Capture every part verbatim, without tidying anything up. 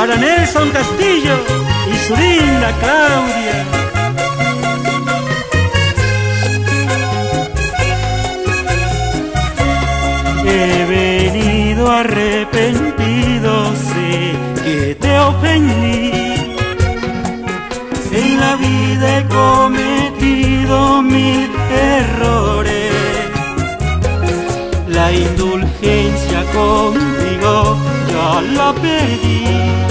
para Nelson Castillo y su linda Claudia. He venido arrepentido, sé que te ofendí. En la vida he cometido mil errores. La indulgencia contigo ya la pedí,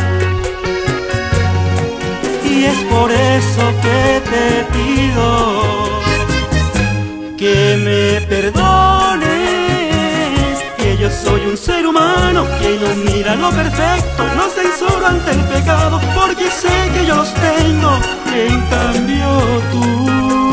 y es por eso que te pido que me perdones, que yo soy un ser humano que no mira lo perfecto, no censuro ante el pecado, porque sé que yo los tengo, en cambio tú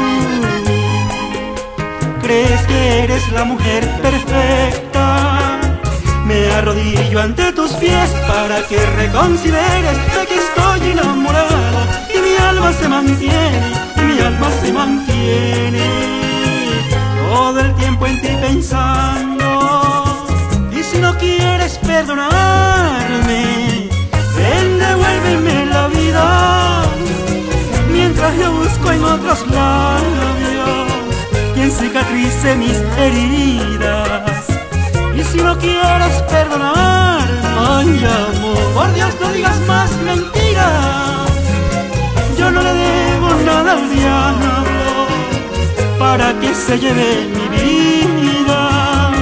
crees que eres la mujer perfecta. Me arrodillo ante tus pies para que reconsideres de que estoy enamorado, y mi alma se mantiene, y mi alma se mantiene todo el tiempo en ti pensando. Y si no quieres perdonarme, ven, devuélveme la vida, mientras yo busco en otros labios quien cicatrice mis heridas. Y si no quieres perdonar, ay amor, por Dios no digas más mentiras. Yo no le debo nada al diablo para que se lleve mi vida.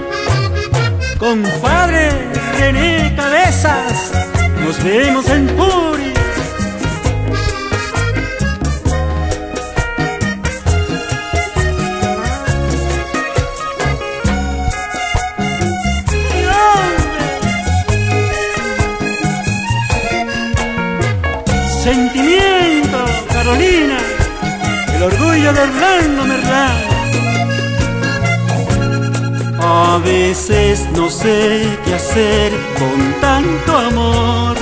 Compadre René Cabezas, nos vemos en Puri. Sentimiento, Carolina, el orgullo de Orlando Merlán. A veces no sé qué hacer con tanto amor.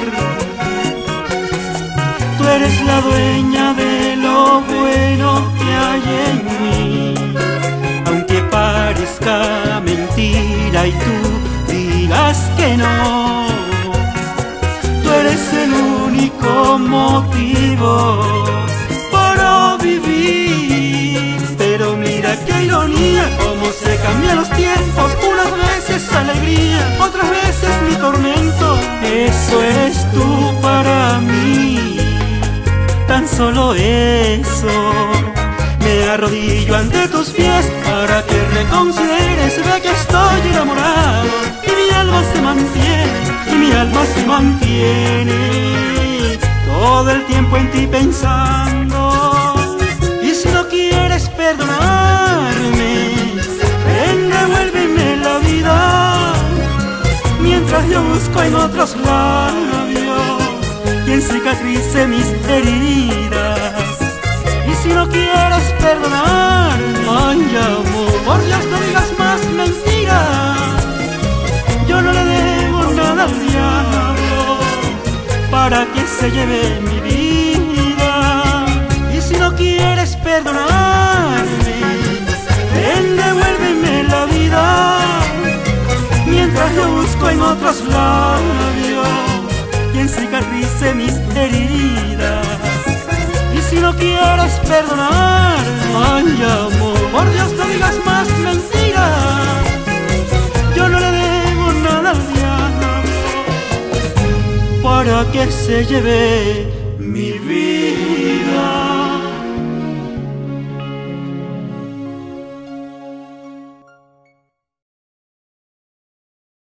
Tú eres la dueña de lo bueno que hay en mí, aunque parezca mentira y tú digas que no. Tú eres el único motivo para vivir. Pero mira qué ironía, cómo se cambian los tiempos. Unas veces alegría, otras veces mi tormento. Eso eres tú para mí, tan solo eso. Me arrodillo ante tus pies para que reconsideres, ve que estoy enamorado, y mi alma se mantiene, y mi alma se mantiene todo el tiempo en ti pensando. Y si no quieres perdonarme, ven, devuélveme la vida, mientras yo busco en otros labios quien cicatrice mis heridas. Y si no quieres perdonar, ay amor, por Dios no digas más mentiras. Yo no le debo nada al diablo para que se lleve mi vida. Y si no quieres perdonarme, ven, devuélveme la vida, mientras yo busco en otros labios quien cicatrice mis heridas. Y si no quieres perdonar, ay amor, por Dios no digas más mentiras. Yo no le debo nada al diablo para que se lleve mi vida.